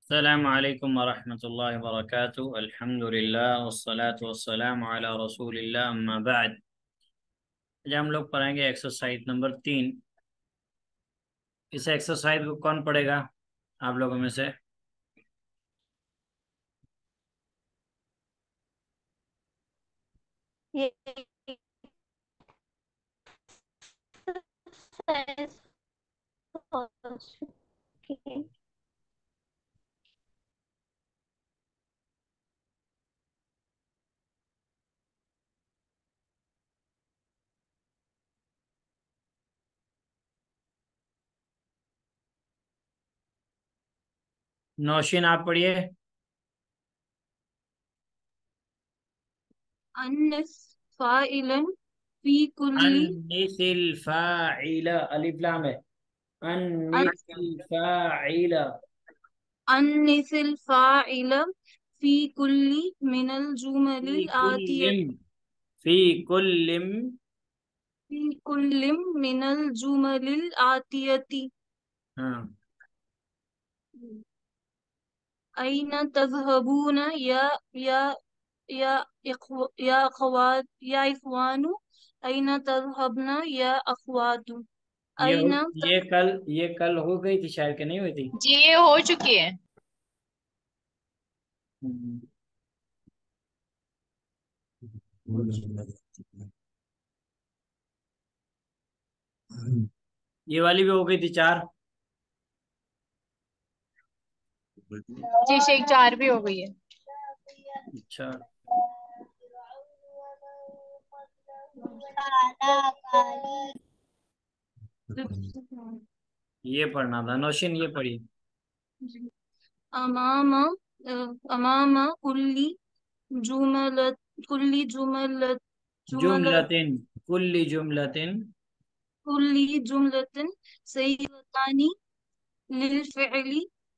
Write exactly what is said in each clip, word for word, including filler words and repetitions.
السلام علیکم ورحمۃ اللہ وبرکاتہ، الحمد للہ والصلاة والسلام علی رسول اللہ، اما بعد۔ آج ہم لوگ پڑھیں گے ایکسرسائز نمبر تین۔ اس ایکسرسائز کو کون پڑھے گا آپ لوگوں میں سے؟ یہ نوشین آپ پڑھیے۔ انس فاعلا فی کلی انس الفاعل، الف لام ہے، انس الفاعل، انس الفاعل فی کلی من الجمل فی الآتیہ کل فی کل فی کل من الجمل الآتیہ ہاں این تذهبون یا یا یا اخو یا اخوات یا اخوان این تذهبن یا اخوات یہ این یہ کل یہ کل ہو گئی تھی شاید کہ نہیں ہوئی تھی؟ جی یہ ہو چکی ہے۔ ہم۔ یہ والی بھی ہو گئی تھی چار۔ جی شیخ چار بھی ہو گئی ہے۔ اچھا، یہ پڑھنا تھا نوشین، یہ پڑھی۔ امام امام کلی جملت کلی جملت جملت جملتن، کل جملتن، کلی جملت صیغتان للفعل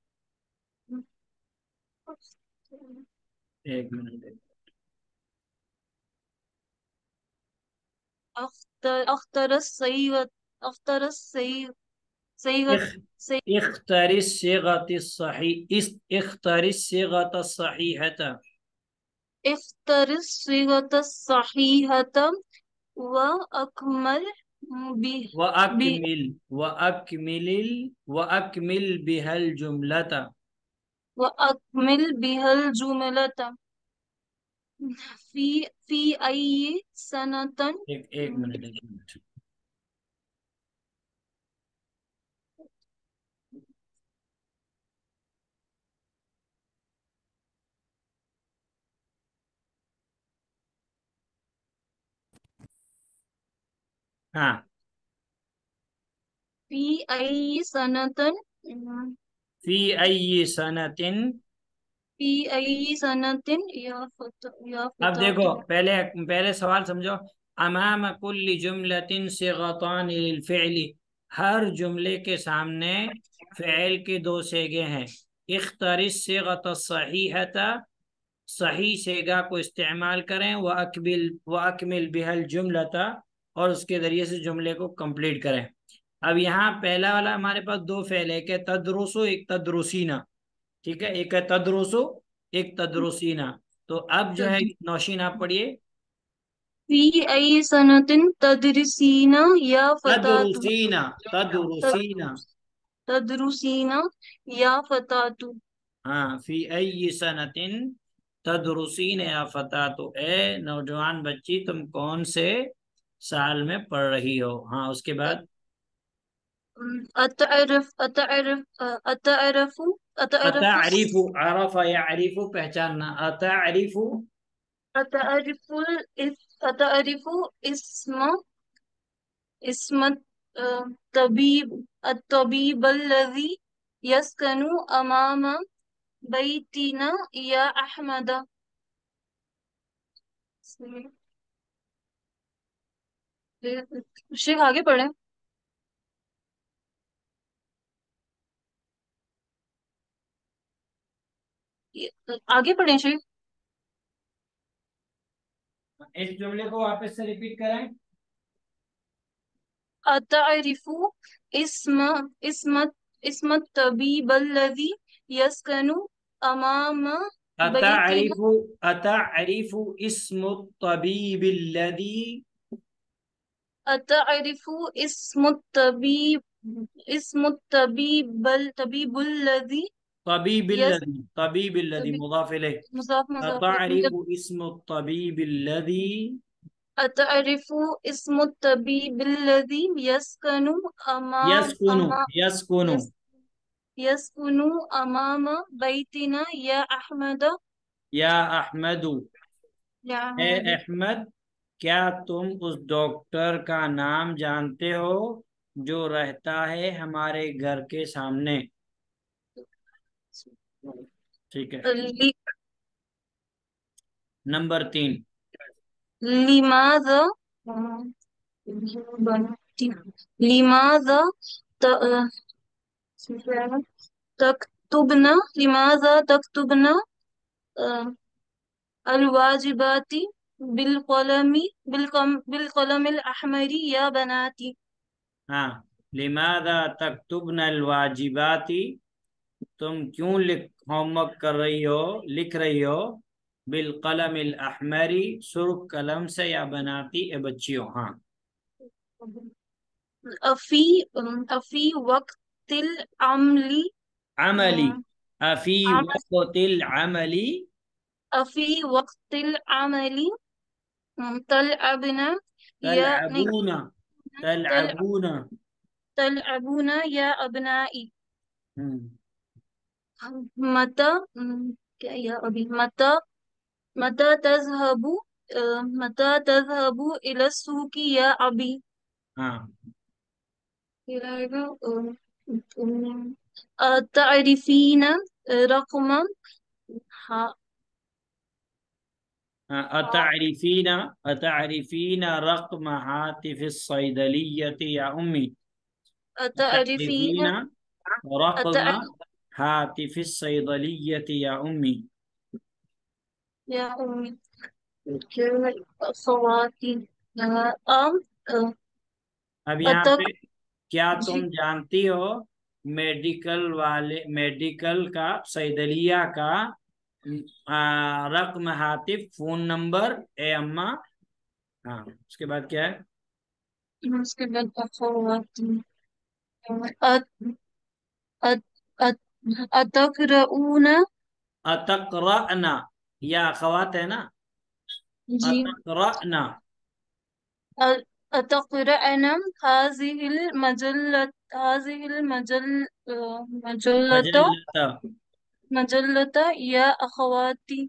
ایک منٹ۔ اختر اختر الصیغت اختر الصیغ صیغت اخ اختر الصيغة الصحيح است- اختر الصيغة الصحيحة اختر الصیغت الصحیحۃ واکمل بہ بہ وأكمل وأكمل ال- وأكمل بها الجملة۔ واکمل بہ الجملۃ فی فی ای سنتن ایک ایک منٹ ایک منٹ۔ ہاں، فی ای سنتن فی أي سنة۔ فی ای سنتن یا فت یا اب دیکھو، فتاتو پہلے پہلے سوال سمجھو۔ امام کل جملۃ صیغتان للفعل، ہر جملے کے سامنے فعل کے دو صیغے ہیں۔ اختر الصیغۃ الصحیحۃ، صحیح صیغہ کو استعمال کریں، واکمل واکمل بها الجملۃ، اور اس کے ذریعے سے جملے کو کمپلیٹ کریں۔ اب یہاں پہلا والا ہمارے پاس دو فعل ہے، ایک ہے تدرسو، ایک تدرسینا، ٹھیک ہے، ایک ہے تدرسو، ایک تدرسینا۔ تو اب جو ہے نوشین آپ پڑھیے۔ فی ای سنتن تدرسین یا فتاتو تدرسینا، تدرسینا، تدرسین یا فتاتو ہاں، فی ای سنۃ تدرسین یا فتاة، اے نوجوان بچی تم کون سے سال میں پڑھ رہی ہو؟ ہاں، اس کے بعد اتعرف اتعرف اتعرف اتعرف اتعرف، عرف یعرف، پہچاننا، اتعرف، اتعرف اتعرف اسم اسم الطبيب الطبيب الذي يسكن أمام بيتنا يا أحمد. شیخ آگے پڑھیں۔ آگے پڑھیں شیخ۔ اس جملے کو واپس سے ریپیٹ کریں۔ اتعرف اسم اسم اسم الطبيب الذي यस्कनु अमाम बैतिना अतअरिफु अतअरिफु इस्मु तबीब الذي अतअरिफु इस्मु तबीब इस्मु तबीबल तबीबुल्लज़ी طبيب यस الذي طبيب الذي तबी مضاف إليه मुज़ाफ मुज़ाफ أتعرف मतलब اسم الطبيب الذي अतअरिफु इस्मु तबीबिल्लज़ी यस्कनु अमाम يسكن अमा يسكن यस यस्कुनु अमाम बैतिना या अहमद या अहमद या ए अहमद अहमद, क्या तुम उस डॉक्टर का नाम जानते हो जो रहता है हमारे घर के सामने? ठीक है। लि, नंबर तीन। लिमाज़ा लिमाज़ा त- तक्तुबना लिमाज़ा तक्तुबना अलवाजिबाती बिलकलमी बिलकम बिलकलमिल अहमरी या बनाती। हाँ, लिमादा तक्तुबना अलवाजिबाती, तुम क्यों लिख होमवर्क कर रही हो, लिख रही हो, बिलकलम अहमरी, सुर्ख कलम से, या बनाती ए बच्चियों। हाँ, अफी अफी वक्तिल अमली अमली, अफी वक़्तिल अमली, अफी वक्तिल अमली तलअबना या नहीं तलअबूना, तल तलअबूना। तलअबूना या अबनाई। हम्म, मता क्या या अभी मता मता तज़हबु मता तज़हबु इला सूकी या अभी। हाँ, फिर आएगा तारिफीना रकम हाँ हाँ, अतअरिफीना अतअरिफीना रक़्म हातिफ़ अस्सैदलिय्यति या उम्मी, तारिफीना अतअरिफीना रक़्म हातिफ़ अस्सैदलिय्यति या उम्मी। या उम्मी खवाती अम अब यहाँ अतक पे, क्या जी तुम जानती हो मेडिकल वाले, मेडिकल का, सैदलिया का आ, रकम हातिफ, फोन नंबर ए अम्मा। हाँ, उसके बाद क्या है? उसके बाद खवाती अत अत अत अतकरऊना अतकरअना, या अखवात है ना, जी अतकरअना, अ- अतक़रअना हाज़िहिल मजल्लत हाज़िहिल मजल अ, मजल्लता मजल्लता, मजल्लता या अखवाती।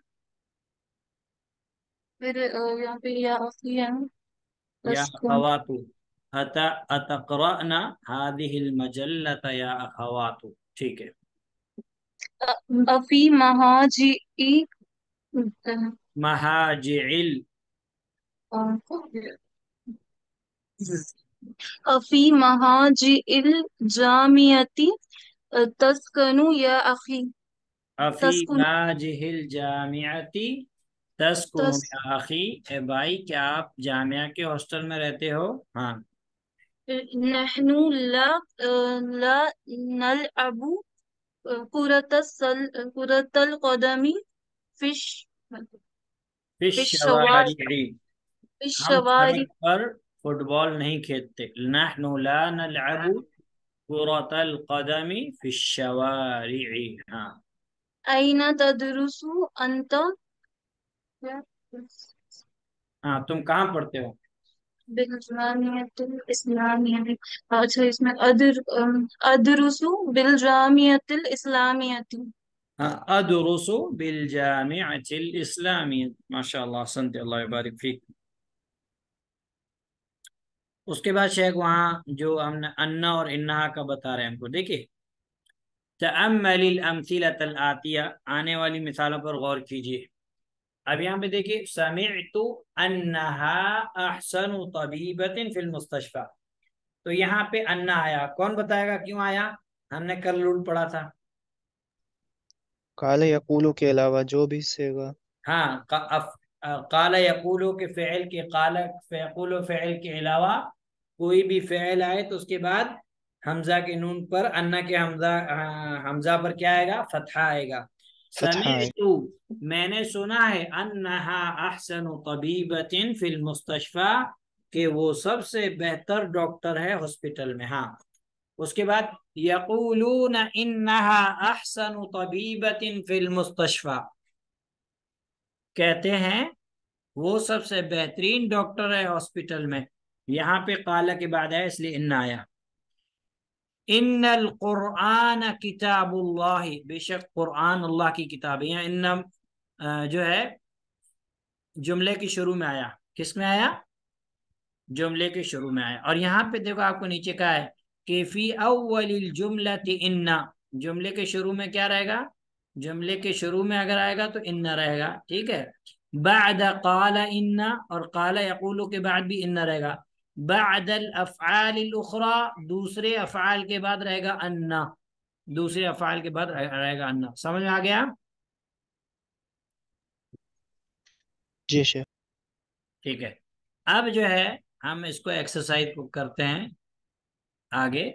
फिर अ, यहाँ पे या अखी है या प्लस को अखवातु, अत अतकरअना हादिहिल मजल्लता या अखवातु। ठीक है। अ- अफी महाजी महाजिल, अफी महाजिल जामियती तस्कनु या अखी अफी तस्कुन हाजिहिल जामियाती तस्कुनु तस या अखी, ए भाई क्या आप जामिया के हॉस्टल में रहते हो? हाँ, नहनु ला अ, ला नलअबु कुरतल कुरतल कदमी फिश फिश फिश शवार शवारि'i, फिश हम शवारी सड़क पर फुटबॉल नहीं खेलते। नहनु ला नलअबु कुरतल कदमी फिश शवारि'i। हाँ, अइना तदरुसु अंत हाँ, तुम कहाँ पढ़ते हो? बिलजामियतिल इस्लामियती। अच्छा इसमें अदर अम, अदरुसु बिलजामियतिल इस्लामियती। हाँ, अदरुसु बिल जामिअतिल इस्लामिय्या, माशाअल्लाह, संत, अल्लाह यबारिक फीक। उसके बाद शेख वहाँ जो हमने अन्ना और इन्ना का बता रहे हैं हमको, देखिए, तअम्मलिल अमसिलतल आतिया, आने वाली मिसालों पर गौर कीजिए। अब यहाँ पे देखिए, समिअतु अन्नहा अहसनु तबीबतिन फिल मुस्तशफा, तो यहाँ पे अन्ना आया, कौन बताएगा क्यों आया? हमने कल लूट पढ़ा था। काले यकूलू के अलावा जो भी सेगा। हाँ, का, अफ, अ, काला यकूलो के फ़ेल के, काला यकूलो फ़ेल के अलावा कोई भी फ़ेल आए तो उसके बाद حمزہ کے نون پر، انا کے حمزہ حمزہ پر کیا آئے گا؟ فتحہ آئے گا. فتحہ ہے. سمعت، میں نے سنا ہے، انہا احسن طبیبۃ فی المستشفى، کہ وہ سب سے بہتر ڈاکٹر ہے ہاسپٹل میں. ہاں، اس کے بعد یقولون انہا احسن طبیبۃ فی المستشفى، کہتے ہیں وہ سب سے بہترین ڈاکٹر ہے ہاسپٹل میں. یہاں پہ قال کے بعد ہے اس لیے ان آیا. ان القرآن کتاب اللہ، بے شک قرآن اللہ کی کتاب ہے. یہاں ان جو ہے جملے کے شروع میں آیا. کس میں آیا؟ جملے کے شروع میں آیا. اور یہاں پہ دیکھو آپ کو نیچے کہا ہے کہ فی اول الجملۃ ان، جملے کے شروع میں کیا رہے گا؟ جملے کے شروع میں اگر آئے گا تو ان رہے گا. ٹھیک ہے. بعد قال ان، اور قال یقول کے بعد بھی ان رہے گا. بعد الافعال الاخرى، دوسرے افعال کے بعد رہے گا ان، دوسرے افعال کے بعد رہے گا ان. سمجھ میں آ گیا؟ جی شیخ. ٹھیک ہے. اب جو ہے ہم اس کو ایکسرسائز کو کرتے ہیں آگے.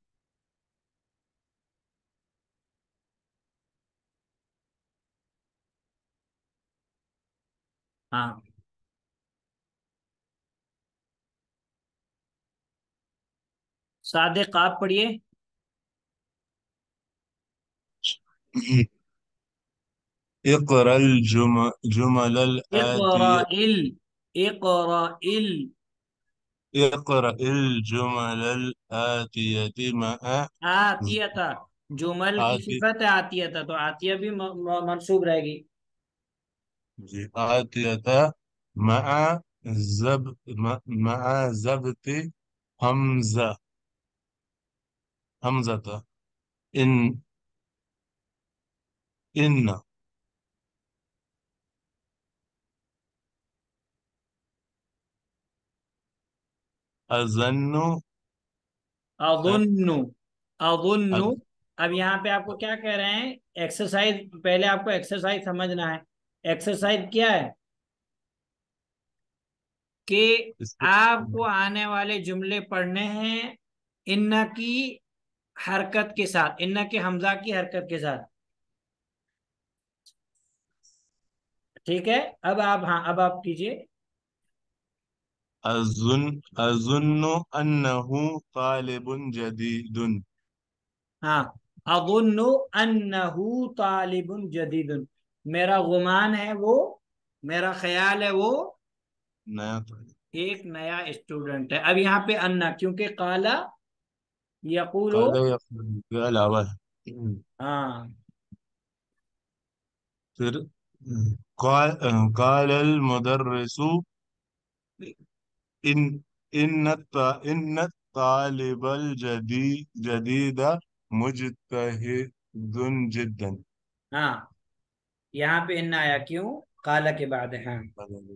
ہاں، صادق آپ پڑھیے. اقرأ الجمل جمل اقرا الآتية. ال اقرا ال اقرأ الجمل الآتية مع آتیتا، جمل کی آتي صفت ہے آتیتا، تو آتیہ بھی م- م- منصوب رہے گی. آتية مع زب مع زبط حمزة حمزة. إن إن أظن اظن، اظن. اب یہاں پہ آپ کو کیا کہہ رہے ہیں؟ ایکسرسائز، پہلے آپ کو ایکسرسائز سمجھنا ہے. ایکسرسائز کیا ہے؟ کہ آپ کو آنے والے جملے پڑھنے ہیں ان کی حرکت کے ساتھ، ان کے حمزہ کی حرکت کے ساتھ. ٹھیک ہے. اب آپ، ہاں اب آپ کیجئے. أظن أظن أنه طالب جديد. ہاں، اظن انہ طالب جدید، میرا گمان ہے وہ، میرا خیال ہے وہ نیا طالب. ایک نیا اسٹوڈنٹ ہے. اب یہاں پہ انا کیونکہ قالا یقولو. قال يقول فعل أول. ہاں، پھر قال قال المدرس إن إن الط- إن الطالب الجديد جديد مجتهد جدا. ہاں، یہاں پہ ان آیا کیوں؟ قالا کے بعد ہے. ہاں،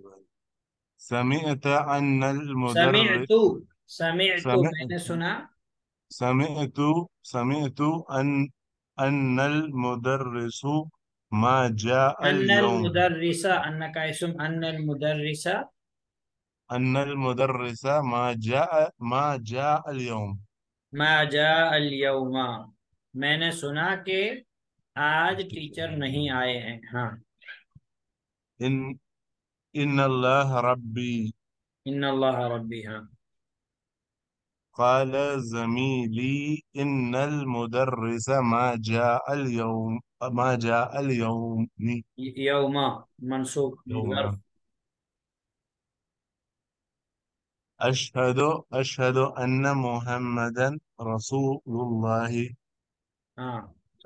سمعت أن المدرس سمعت، سمعت میں سمعت نے سنا. سمعت سمعت أن أن المدرس ما جاء ان اليوم. المدرس، ان کا اسم، ان المدرس أن المدرس ما جاء ما جاء اليوم. ما جاء اليوم، میں نے سنا کہ آج ٹیچر نہیں آئے ہیں. ہاں، إن إن الله ربي. ان اللہ ربی. ہاں، قال زميلي إن المدرس ما جاء اليوم ما جاء اليوم یوم منصوب ظرف. يوم. أشهد أشهد أن محمدا رسول الله. ہاں،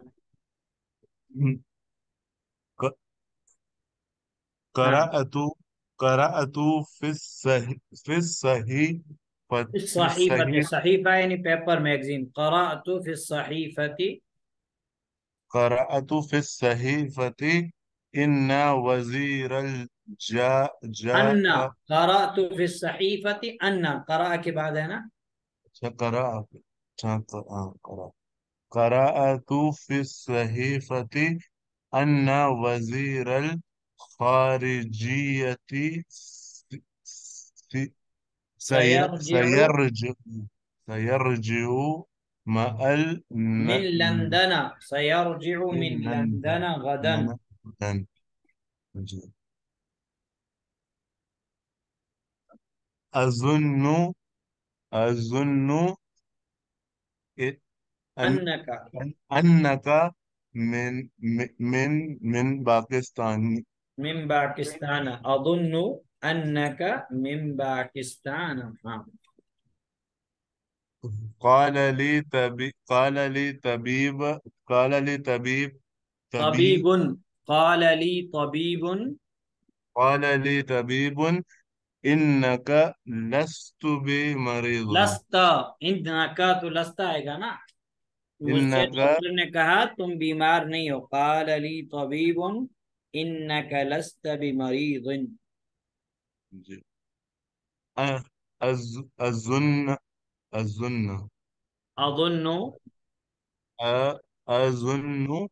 ق- ہاں، قرأت قرأت في الصحيح في الصحيح في صحیفت، الصحيح صحیفہ یعنی پیپر میگزین. قرأت فی الصحیفت، قرأت في الصحيفة إن وزير الجاء ان، جاء. قرأت فی الصحیفت ان، قرأ کے بعد ہے نا. قرأ قرأ قرأت في الصحيفة أن وزير الخارجية س- س- سي- سيرجع، سيرجع سيرجع مأل من ن- لندن سيرجع من من لندن لندن غدا. لندن. جی. أظن أظن إ- أن أنك أن- أنك من من من باكستان. من باكستان. أظن أنك من باكستان. हाँ. قال لي طبيب قال لي طبيب قال لي طبيب طبيب. طبيب قال لي طبيب. قال لي طبيب إنك لست بمريض. لست. إنك तो लस्त आएगा ना. मुझसे إنك डॉक्टर ने कहा तुम बीमार नहीं हो. قال لي طبيب إنك لست بمريض. أ- أز- أظن أظن أظن أ- أظن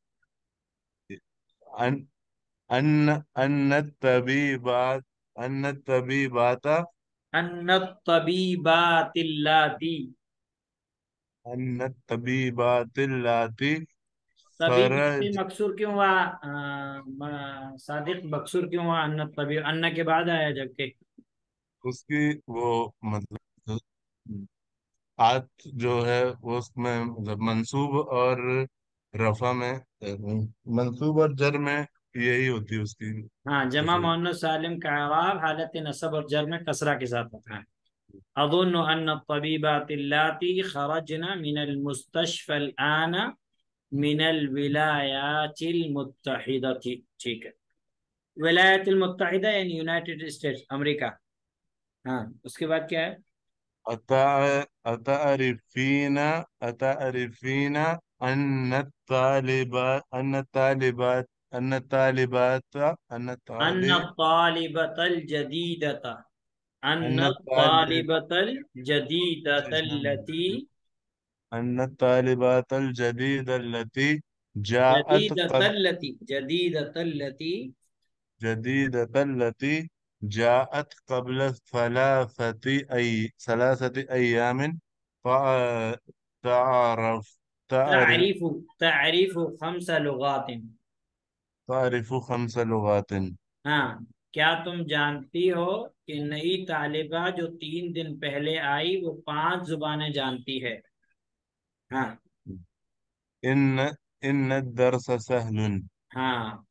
أن أن أن الطبيبات أن الطبيبات أن الطبيبات اللاتي. أن الطبيبات اللاتي तबीब यहाँ पे خرج मकसूर क्यों हुआ? अ, म- सादिक मकसूर क्यों हुआ? अन्न तबीब अन्न के बाद आया जबकि. उसकी वो मतलब आत जो है वो उसमें मतलब मंसूब और रफा में मंसूब और जर में यही होती है उसकी हाँ, जमा तस्वीर. मोहन्नस सालिम का अवाब हालत नसब और जर में कसरा के साथ होता है. अज़ुन्नु अन्न तबीबात अल्लाती खरजना मिनल मुस्तशफ़ा अल-आन मिनल विलायातिल मुत्तहिदती. ठीक है. विलायतिल मुत्तहिदा यानी यूनाइटेड स्टेट्स अमेरिका. हाँ, उसके बाद क्या है? أتع- أتعرفين أتعرفين أن الطالبات أن الطالبات أن الطالبات أن अन्न الطالب तालिबतल जदीदता. أن अन्न الطالب तालिबतल जदीदतल्लती. أن الطالبات الجديدة التي جاءت قبل जदीदतल्लती जदीदतल्लती. جديدة التي جاءت قبل ثلاثة أي ثلاثة أيام فع- تعرف تعرف تعرف تعرف خمس लुगात. تعرف خمس لغات. हाँ, क्या तुम जानती हो कि नई तालिबा जो तीन दिन पहले आई वो पांच जुबानें जानती है. हाँ. إن إن الدرس سهل. हाँ.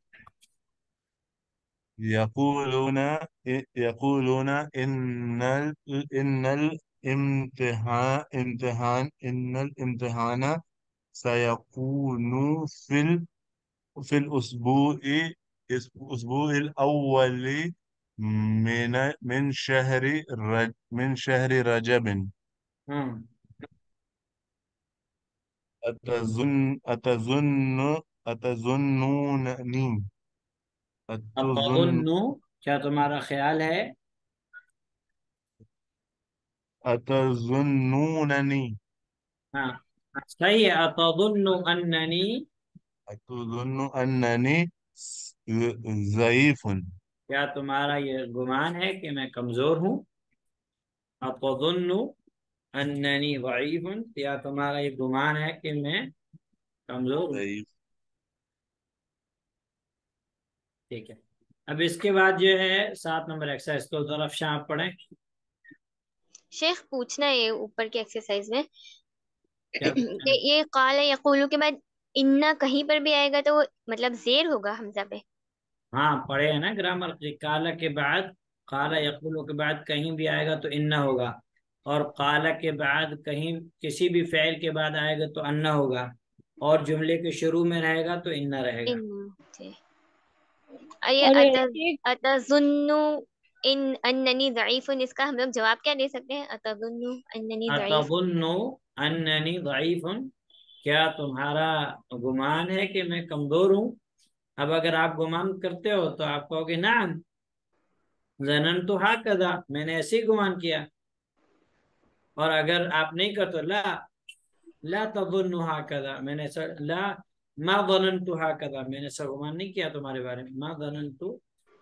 يقولون يقولون إن ال إن الامتحان امتحان إن الامتحان سيكون في ال في الأسبوع الأسبوع الأول من من شهر رج من شهر رجب. हाँ. أتظن أتظن أتظنونني أتظن अतज़ुन्नु, क्या तुम्हारा ख्याल है? أتظنونني हाँ, सही है. अतज़ुन्नु अन्ननी. أتظن أنني ضعيف. क्या तुम्हारा ये गुमान है कि मैं कमजोर हूँ? अतज़ुन्नु अन्ननी ज़ईफ़ुन. क्या तुम्हारा ये गुमान है कि मैं कमजोर हूँ? ضعيف. ठीक है. अब इसके बाद जो है सात नंबर एक्सरसाइज को जरा शाम पढ़ें. शेख पूछना है ये ऊपर की एक्सरसाइज में क्या पूछना है? कि ये काला यकूलू के बाद इन्ना कहीं पर भी आएगा तो वो मतलब जेर होगा हमजा पे. हाँ, पढ़े हैं ना ग्रामर. काला के बाद, काला यकुलु के बाद कहीं भी आएगा तो इन्ना होगा. और काला के बाद कहीं किसी भी फेल के बाद आएगा तो अन्ना होगा. और जुमले के शुरू में रहेगा तो इन्ना रहेगा. इन्ना जी. ये और अत एक अतजुन्नु इन अन्ननी ज़ईफ़ुन, इसका हम लोग जवाब क्या दे सकते हैं? अतजुन्नु अन्ननी ज़ईफ़. अतज़ुन्नु अन्ननी ज़ईफ़ुन. क्या तुम्हारा गुमान है कि मैं कमजोर हूँ? अब अगर आप गुमान करते हो तो आप कहोगे नाम ज़ननतु हाकज़ा, मैंने ऐसे ही गुमान किया. और अगर आप नहीं करते तो ला ला तज़ुन्नु हाकज़ा, मैंने ऐसा ला मा ज़ननतु हाकज़ा, मैंने ऐसा गुमान नहीं किया तुम्हारे बारे में. मा ज़ननतु.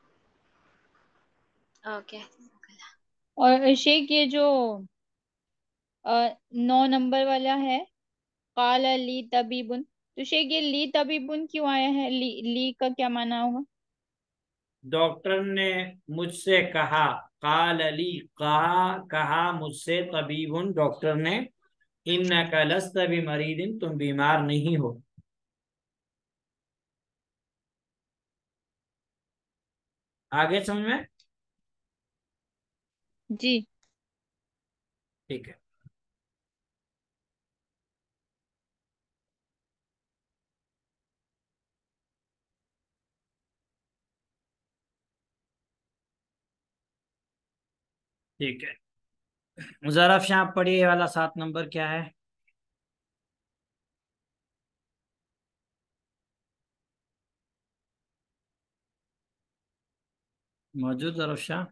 ओके. और शेख ये जो अ, नौ नंबर वाला है قال لی طبیبن، تو شیخ یہ لی طبیبن کیوں آیا ہے؟ لی لی کا کیا معنی ہوگا؟ ڈاکٹر نے مجھ سے کہا، قال لی کہا کہا مجھ سے، طبیب ڈاکٹر نے، انک لست بمریض تم بیمار نہیں ہو۔ آگے سمجھ میں؟ جی ٹھیک ہے۔ ٹھیک ہے، مظرف شاہ پڑھیے والا سات نمبر کیا ہے؟ موجود ظرف شاہ؟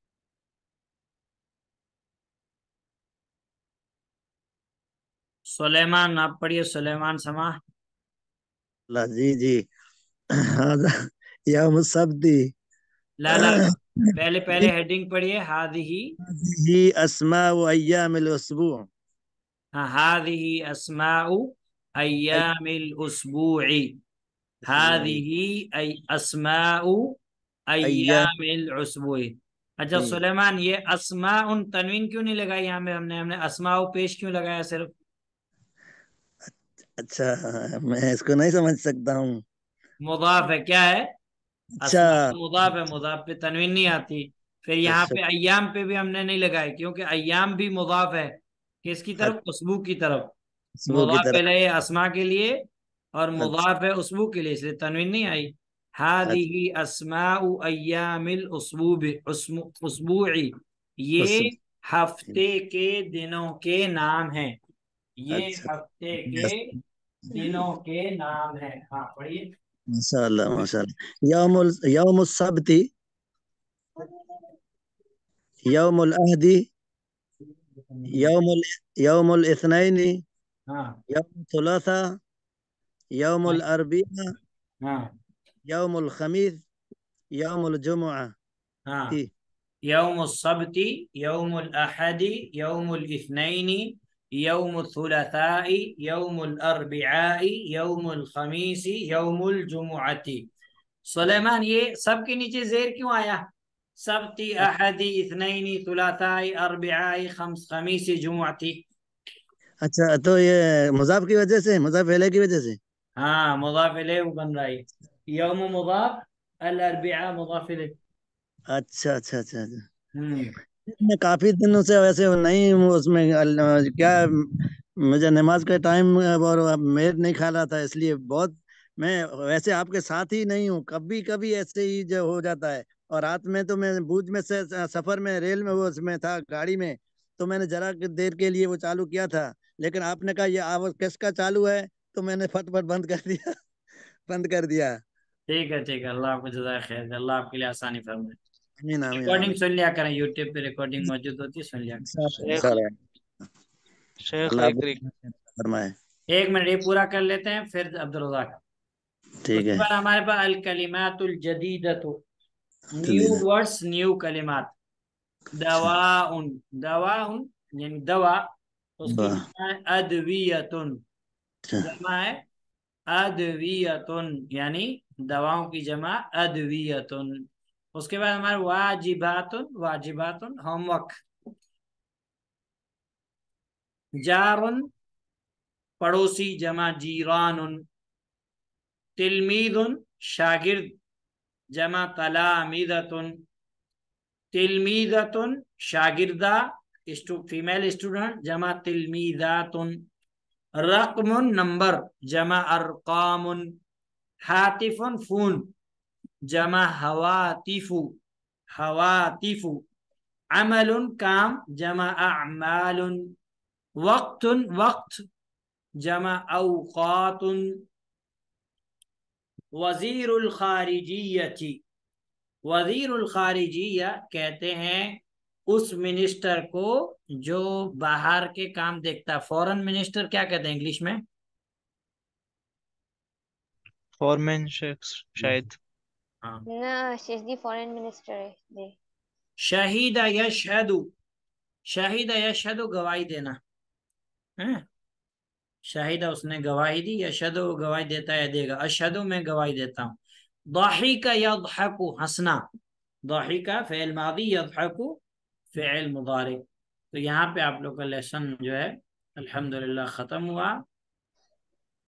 سلیمان آپ پڑھیے، سلیمان سما۔ لا جی جی یوم السبت لا لا پہلے پہلے ہیڈنگ پڑھیے، ہادہی هذه اسماء ایام الاسبوع هذه اسماء ایام الاسبوع، هذه ای اسماء ایام الاسبوع۔ اچھا سلیمان، یہ اسماء تنوین کیوں نہیں لگائی یہاں میں؟ ہم نے ہم نے اسماء پیش کیوں لگایا صرف؟ اچھا میں اس کو نہیں سمجھ سکتا ہوں۔ مضاف ہے، کیا ہے؟ اچھا اسماء مضاف ہے، مضاف پہ تنوین نہیں آتی۔ پھر یہاں اچھا پہ ایام پہ بھی ہم نے نہیں لگائے، کیونکہ ایام بھی مضاف ہے کس کی طرف؟ اسبوع کی طرف۔ اسبوع کی مضاف طرف پہلے اسماء کے لیے اور اچھا مضاف ہے اسبوع کے لیے، اس لیے تنوین نہیں آئی۔ هذه اسماء ایام الاسبوع، اسبوعی، یہ اسبوع ہفتے کے دنوں کے نام ہیں، یہ اچھا ہفتے کے دنوں کے نام ہیں۔ ہاں پڑھیے۔ ماشاء اللہ ماشاء اللہ۔ یوم ال... یوم السبت، یوم الاحد، یوم ال... یوم الاثنین، ہاں یوم الثلاثاء، یوم الاربعاء، ہاں یوم الخمیس، یوم الجمعہ۔ ہاں جی یوم السبت، یوم الاحد، یوم الاثنین، یوم الثلاثاء، یوم الاربعاء، یوم الخمیس، یوم الجمعۃ۔ سلیمان یہ سب کے نیچے زیر کیوں آیا؟ سبت، احد، اثنین، ثلاثاء، اربعاء، خمس، خمیس، جمعۃ۔ اچھا تو یہ مضاف کی وجہ سے، مضاف الیہ کی وجہ سے۔ ہاں مضاف الیہ بن رہا ہے، یوم مضاف، الاربعاء مضاف الیہ۔ اچھا اچھا اچھا اچھا ہوں میں کافی دنوں سے ویسے نہیں ہوں اس میں، ال- کیا مجھے نماز کا ٹائم اور میل نہیں کھا رہا تھا، اس لیے بہت میں ویسے آپ کے ساتھ ہی نہیں ہوں، کبھی کبھی ایسے ہی جو ہو جاتا ہے۔ اور رات میں تو میں بوجھ میں سے سفر میں ریل میں وہ اس میں تھا گاڑی میں، تو میں نے ذرا دیر کے لیے وہ چالو کیا تھا، لیکن آپ نے کہا یہ آواز کس کا چالو ہے، تو میں نے فٹ فٹ بند کر دیا بند کر دیا۔ ٹھیک ہے ٹھیک ہے، اللہ آپ کو جزائے خیر دے، اللہ آپ کے لیے آسانی فرمائے۔ آمین آمین ریکارڈنگ آمین۔ سن لیا کریں، یوٹیوب پہ ریکارڈنگ موجود ہوتی ہے، سن لیا کریں۔ شیخ انشاءاللہ۔ شیخ اللہ ایک آپ ریک- کو فرمائے۔ ایک منٹ یہ پورا کر لیتے ہیں، پھر عبد الرزاق۔ اس ٹھیک کے ہے بعد ہمارے پاس الکلمات الجدیدۃ، نیو ورڈز، نیو کلمات۔ دواء، دواء یعنی دوا، اس کی واہ، جمع ہے ادویتن، اچھا جمع ہے ادویتن، یعنی دواؤں کی جمع ادویتن۔ اس کے بعد ہمارے واجبات، واجبات ہوم ورک۔ جارن پڑوسی، جمع جیران۔ تلمید شاگرد، جمع تلامذۃ۔ تلمیذۃ شاگردہ، فیمیل اسٹوڈنٹ، جمع تلمیذات۔ رقم نمبر، جمع ارقام۔ ہاتف فون، جمع ہواتف، ہواتف۔ عمل کام، جمع اعمال۔ وقت وقت، جمع اوقات۔ وزیر الخارجیہ، وزیر الخارجیہ کہتے ہیں اس منسٹر کو جو باہر کے کام دیکھتا ہے۔ فورن منسٹر کیا کہتے ہیں انگلش میں؟ فورمین شیخ شاید۔ ہاں نہ شیخ جی فورن منسٹر ہے جی۔ شہید یشہد، شہید یشہد گواہی دینا ہے۔ شاہدہ اس نے گواہی دی، یشہد وہ گواہی دیتا ہے یا دے گا، اشہد میں گواہی دیتا ہوں۔ ضحک یضحک ہنسنا، ضحک فعل ماضی، یضحک فعل مضارع۔ تو یہاں پہ آپ لوگ کا لیسن جو ہے الحمدللہ ختم ہوا۔